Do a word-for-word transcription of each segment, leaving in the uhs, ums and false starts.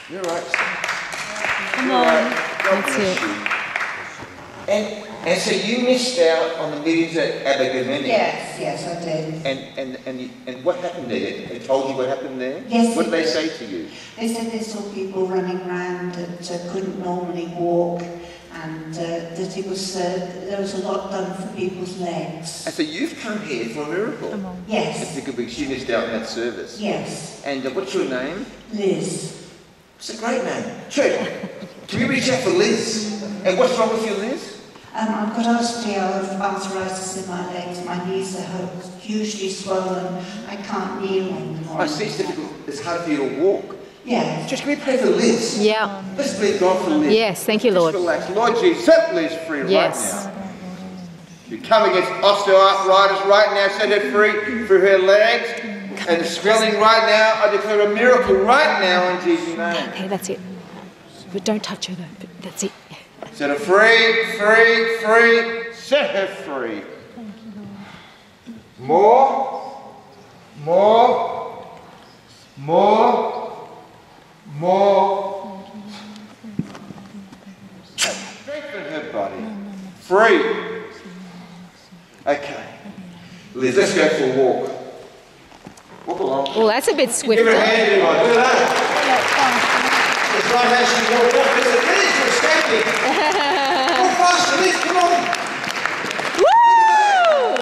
You're right. Come You're on. right. God That's bless it. you. And, and so you missed out on the meetings at Abergavenny. Yes, yes, I did. And, and, and, you, and what happened there? They told you what happened there? Yes, What did they they did. say to you? They said they saw people running around that uh, couldn't normally walk, and uh, that it was uh, there was a lot done for people's legs. And so you've come here for a miracle. Come on. Yes, Because you missed out on that service. yes, And uh, what's your name? Liz. It's a great name. Church, can we reach out for Liz? And what's wrong with you, Liz? Um, I've got osteoarthritis in my legs. My knees are hugely swollen. I can't kneel anymore. I see it's difficult. It's hard for you to walk. Yeah. Church, can we pray for Liz? Yeah. Let's believe God for Liz. Yes, thank you, Lord. Just relax. Lord Jesus, set Liz free Yes. right now. You come against osteoarthritis right now, set her free for her legs. And swelling right now, I declare a miracle right now in Jesus' name. Okay, that's it. But don't touch her though. But that's it. Set her free, free, free. Set her free. More, more, more, more. Strengthen her body. Free. Okay. Liz, let's go for a walk. Walk along. Oh, that's a bit Give swift. her a hand, everyone. Look at that. It's like how she walked up. Liz, Liz, you're standing. Walk faster, Liz, come on. Woo!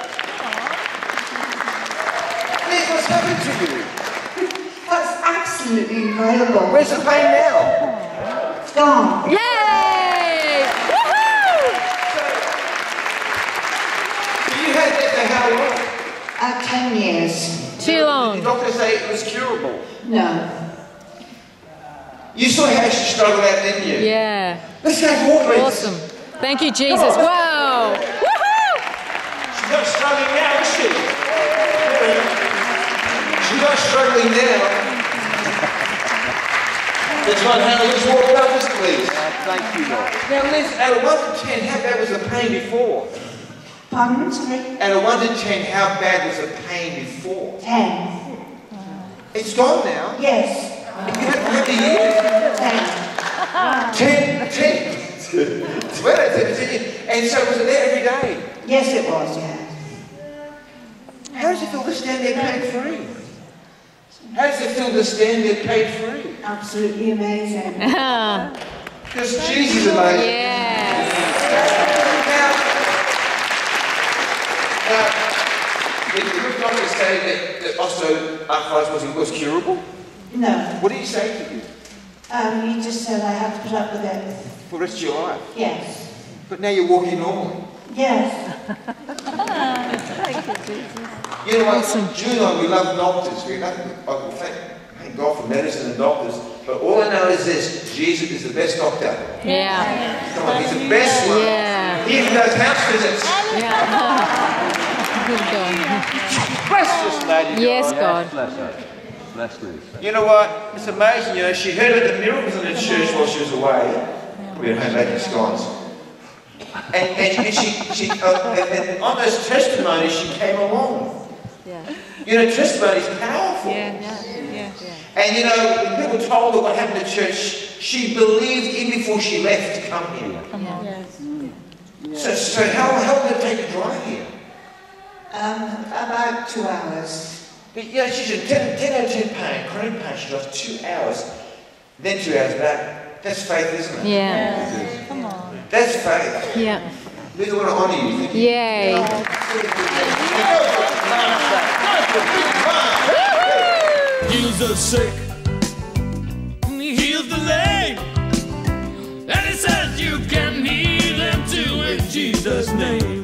Liz, what's happened to you? That's absolutely incredible. Where's the pain now? It's gone. Yay! Woohoo! So you had that for how long? Uh, ten years. Too The long. doctors say it was curable. No. You saw how she struggled out, didn't you? Yeah. Let's go walk, Liz. Awesome. Thank you, Jesus. Wow. Woohoo! She's not struggling now, is she? She's not struggling now. That's right, Hannah. Let's walk up this, please. Thank you, Lord. Now, Liz, out of one to ten, how bad was the pain before? Pardon, sorry? Out of one to ten, how bad was the pain before? Ten. It's gone now. Yes. You haven't had the years. Ten. Ten. Ten. Well, it's- it's- and so was it there every day? Yes, it was, yeah. How does it feel to stand there pain free? How does it feel to stand there pain free? Absolutely amazing. Because Jesus is amazing. Yes. Now, now, did the doctors say that, that osteoarthritis was, was curable? No. What did he say to you? Um, you just said I have to put up with it. For the rest of your life. Yes. But now you're walking normally. Yes. You know what? Juno, we love doctors. We love, oh, thank, thank God for medicine and doctors. But all I know is this: Jesus is the best doctor. Yeah. Come on, he's the best one. Yeah. He even does house visits. Yeah. Good God. Bless this lady. Yes, God. Bless her. Bless Liz. You know what? It's amazing. You know, she heard about the miracles in the church while she was away. We were home making scones. And, and, and she, she uh, and, and on those testimonies, she came along. Yeah. You know, testimony is powerful. Yeah. Yeah. Yeah. And you know, when people told her what happened at church, she believed even before she left to come here. Yes. So, so how, how long did it take to drive here? Um, about two hours. But, you know, she's in ten, ten out of ten pain, chronic pain. She drives two hours, then two hours back. That's faith, isn't it? Yeah. Come on. That's faith. Yeah. Liz, I want to honour you. Thank you. Yay. Jesus sick, he heals the lame, and he says you can heal him too in Jesus' name.